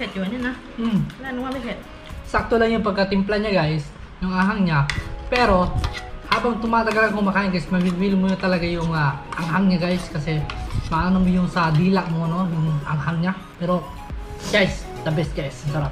ดอยู่นี่นะนั่นว่าไม่เผ็ด Sakto lang yung pagkatimpla niya guys, yung ahang niya. Pero habang tumatagal kang kumakain guys, mabibili mo na talaga yung anghang niya guys kasi maano mo yung sa dila mo no, yung anghang niya. Pero guys, the best guys, sarap.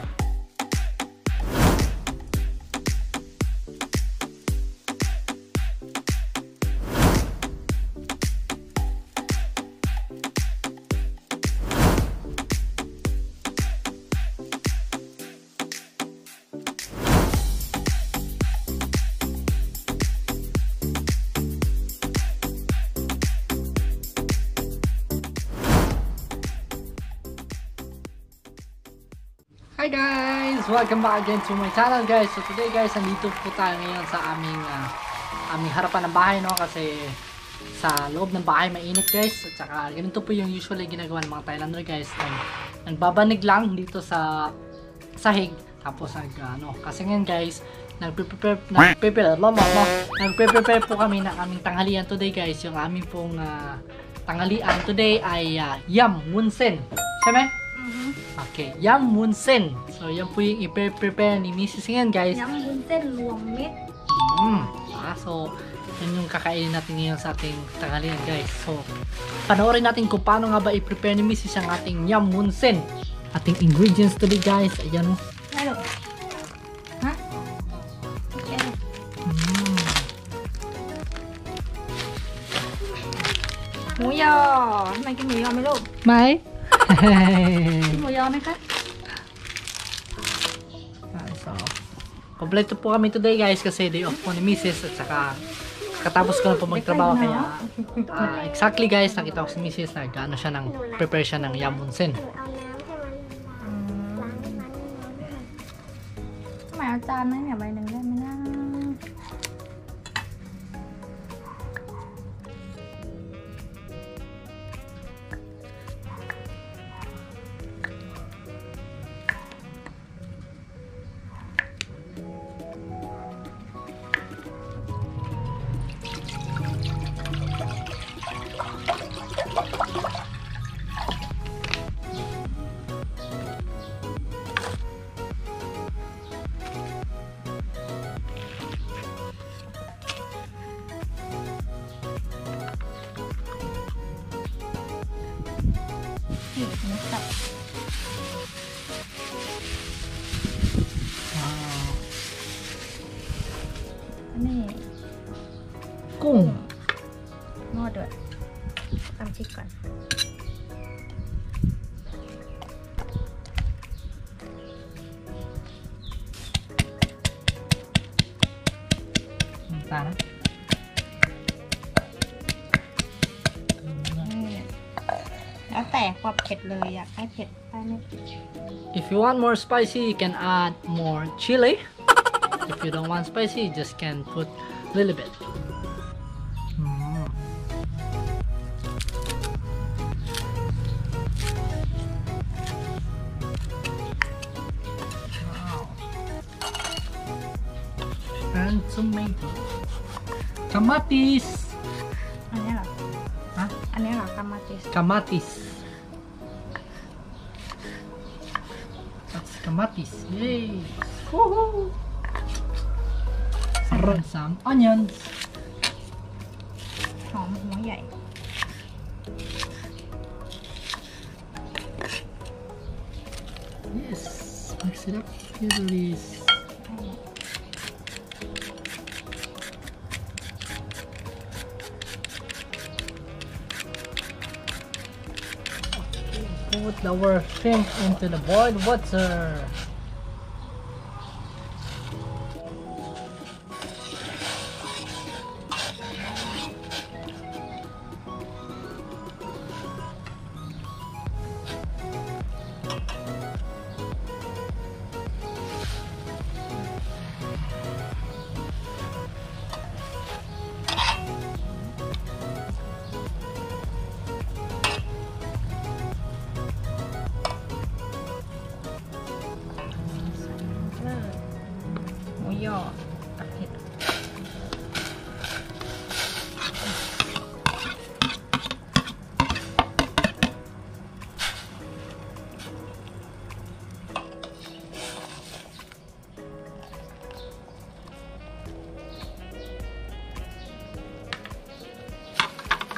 Hi guys! Welcome back again to my channel guys. So today guys, nandito po tayo ngayon sa aming harapan ng bahay no, kasi sa loob ng bahay mainit guys. At saka ganito po yung usually ginagawa ng mga Thailander guys. Nagbabanig lang dito sa sahig. Tapos kasi ngayon guys, nagpe-prepare po kami ng aming tanghalian today guys. Yung aming pong tanghalian today ay yam wonsen. Siyempre? Okay, yam wonsen. So, yan po yung i-prepare ni Mrs. ngayon, guys. Yam wonsen, luwang meat. So, yan yung kakainin natin ngayon sa ating tanghalian, guys. So, panoorin natin kung paano nga ba i-prepare ni Mrs. ang ating yam wonsen. Ating ingredients today, guys. Ayan o. Ano? Ha? Okay. Muyo! May kimuyo may loob. May? Muyo may ka? So, kompleto po kami today guys kasi day off po ni Mrs. At saka katapos ko na po magtrabaho kaya exactly guys, nakita ko si Mrs. na gaano siya prepare siya ng yam wonsen. Mayเอาจานนั้นเนี่ยใบหนึ่งได้ไหมนะ นี่กุ้งหม้อเดือดตำพริกก่อนน้ำตาลนะแล้วแต่ความเผ็ดเลยอยากให้เผ็ดได้ไหม If you want more spicy, you can add more chili. If you don't want spicy, you just can put a little bit. Wow. And tomato. Kamatis. อันนี้เหรอ Huh? อันนี้เหรอ kamatis Kamatis. That's kamatis. Yay! Woohoo! And some onions. หอมหัวใหญ่ Yes. Mix it up. Usually. Put our shrimp into the boiled water.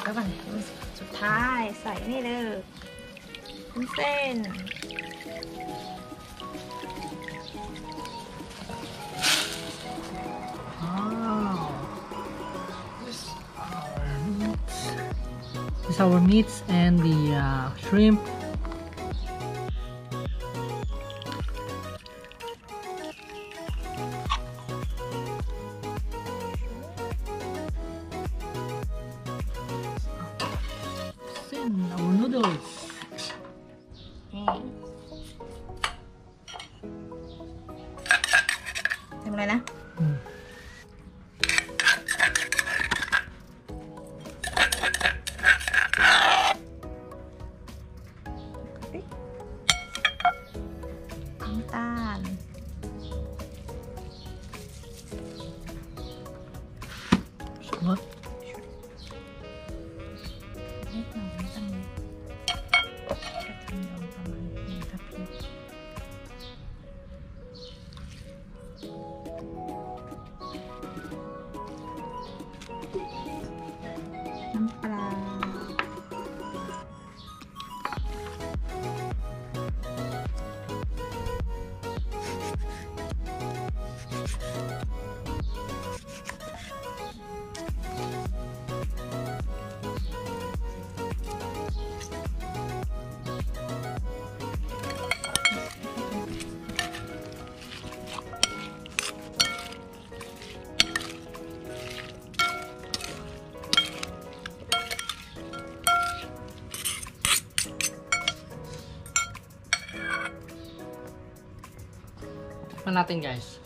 แล้วก่อนสุดท้ายใส่นี่เลยวุ้นเส้น Wow. This is our meats and the shrimp. Then our noodles. นี่ทำอะไรนะ น้ำตาล What? นิดหน่อยไม่ต้องเยอะกระเทียมลงประมาณ1 ทัพพีน้ำปลา Tikman natin guys.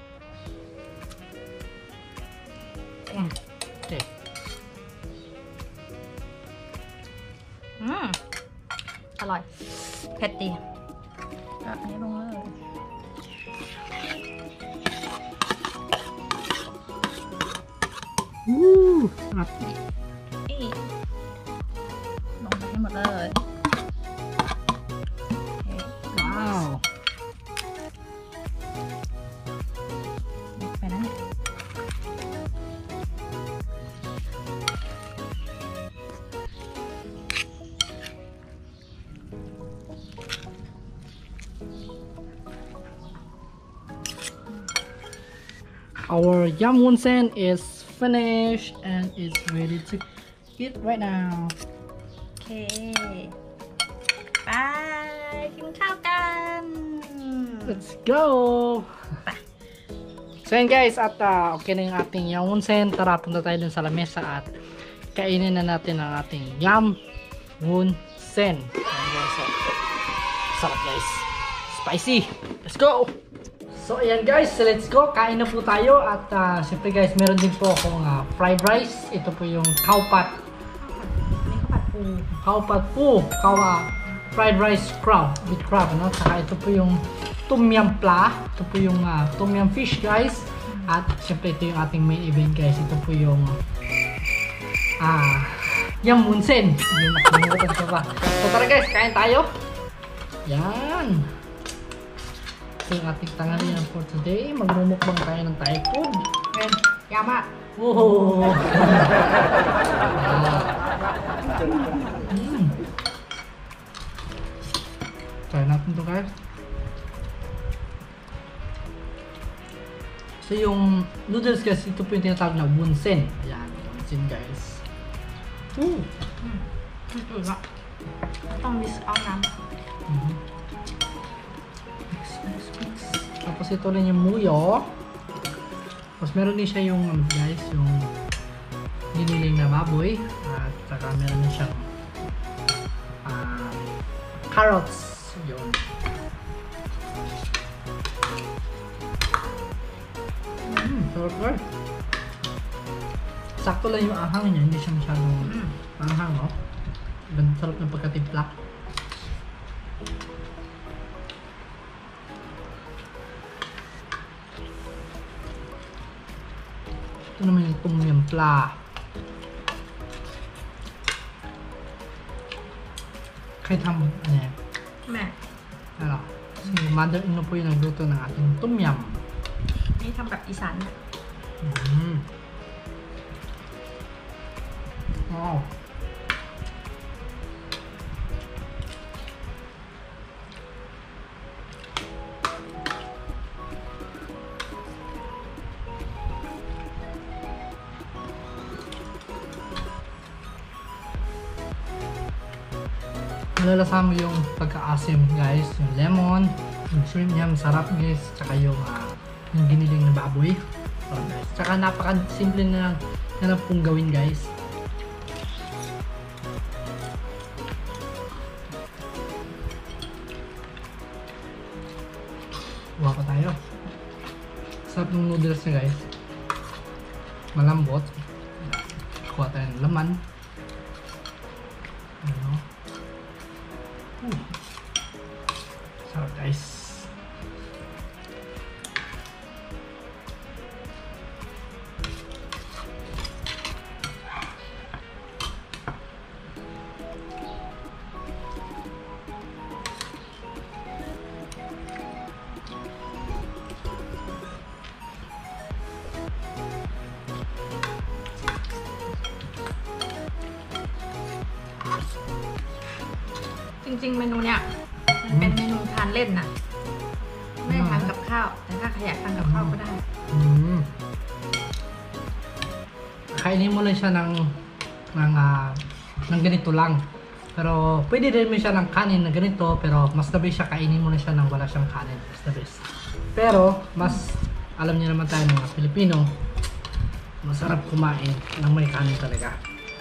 Okay. อร่อย เผ็ดดีอันนี้ลงเลย Sarap. นี่ลงไปให้หมดเลย Wow. ไปนะเนี่ย Our yum wonsen is finished and it's ready to eat right now. โอเค ไปกินข้าวกัน Let's go! So yun guys, at okay na yung ating yum wonsen. Tara, punta tayo dun sa lamesa at kainin na natin ang ating yum wonsen. Ayan guys, so, sarap guys. Spicy! Let's go! So ayan guys, let's go. Kain na po tayo at siyempre guys, meron din po akong fried rice. Ito po yung cow pat. Cow pat po. Fried rice crab with crab, no? Saka ito po yung tom yum pla. Ito po yung tom yum fish guys. At siyempre ito yung ating main event guys. Ito po yung yum wonsen. Yung nakalimutan ko pa. So tara guys, kain tayo. Yan. Ito yung ating tanghalian for today. Magmumukbang tayo ng Thai food. And yama. Oh! Try natin to guys. So yung noodles guys, ito po yung tinatawag na wonsen. Ayan, wonsen guys. Ooh! จืดๆอ่ะต้องมิกซ์เอาน้ำ Tapos ito rin yung muyo. Tapos meron din siya yung guys, yung giniling na baboy. At saka meron din siyang carrots. Yun. Sarap guys. Sakto lang yung ahang niya, hindi siya masyadong ahang, no? Ganda, sarap ng pagkatimpla. Ito naman yung tom yum pla. Kahit ano yan. แม่ Ano? Si mother-in-law po yung nagluto ng ating tom yum. นี่ทำแบบอีสาน Wow. malalasan mo yung pagka-asim guys, yung lemon, yung shrimp niya masarap guys, tsaka yung giniling na baboy. So guys, tsaka napaka-simple na lang pong gawin guys. Kuha pa tayo. Sarap ng noodles niya guys. Malambot. Kuha tayo ng laman. Ano? Sarap guys. จริงๆเมนูเนี้ยมันเป็นเมนูทานเล่นนะไม่ได้ทานกับข้าวแต่ถ้าใครอยากทานกับข้าวก็ได้ Kainin mo lang siya ng ganito lang. Pero pwede rin mo siya ng kanin na ganito, pero mas the best siya kainin mo na siya ng wala siyang kanin. Mas the best. Pero mas alam niyo naman tayo mga Pilipino, masarap kumain ng may kanin talaga.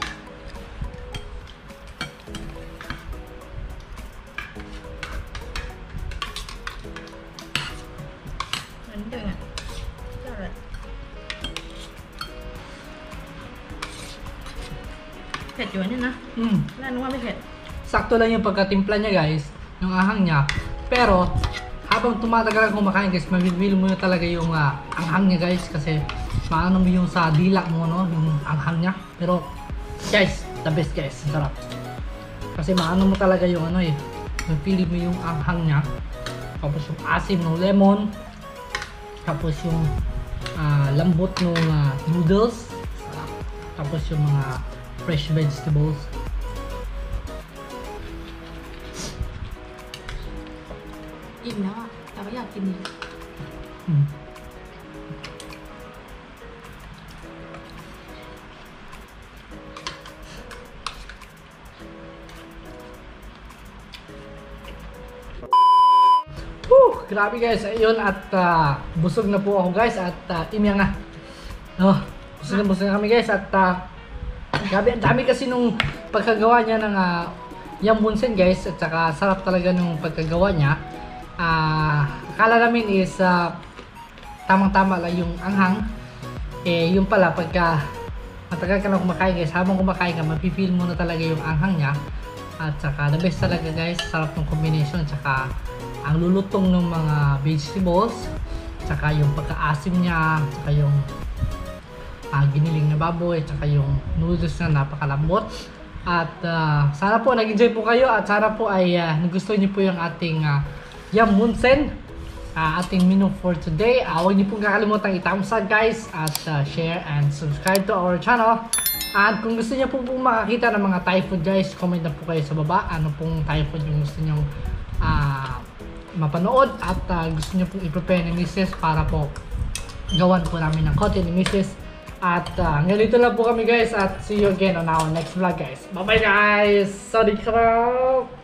ผ็ดอยู่นี่นะน่านึกว่าไม่เผ็ด Sakto lang yung pagkatimpla niya guys, yung ahang niya. Pero habang tumatagal kang kumakain guys, mabibili mo na talaga yung anghang niya guys, kasi maano mo yung sa dila mo, no, yung anghang niya. Pero guys, the best guys, sarap. Kasi maano mo talaga yung ano eh, mapili mo yung anghang niya. Tapos yung asim ng lemon, tapos yung lambot ng noodles, sarap. Tapos yung mga fresh vegetables. อิ่มแล้วอ่ะแต่ว่าอยากกินอีก Grabe guys, ayun at busog na po ako guys at imya nga. Oh, busog na kami guys at grabe, ang dami kasi nung pagkagawa niya ng yam bunsen guys, at saka sarap talaga nung pagkagawa niya. Akala namin is tamang-tama lang yung anghang. Eh, yung pala pagka matagal ka na kumakain guys, habang kumakain ka, mapipil mo na talaga yung anghang niya. At saka the best talaga guys, sarap ng combination, saka ang lulutong ng mga vegetables, saka yung pagka-asim niya, saka yung giniling na baboy, saka yung noodles na napakalambot. At sana po nag-enjoy po kayo, at sana po ay nagustuhan niyo po yung ating yam bunsen, ating menu for today. Huwag niyo pong kakalimutan i-thumbs up guys, at share and subscribe to our channel. At kung gusto niyo po pong makakita ng mga Thai food guys, comment na po kayo sa baba ano pong Thai food yung gusto niyo mapanood, at gusto niyo pong i-prepare ni Mrs. para po gawan po namin ng content ni Mrs. At hanggang dito lang po kami guys, at see you again on our next vlog guys. Bye bye guys! Sorry crap!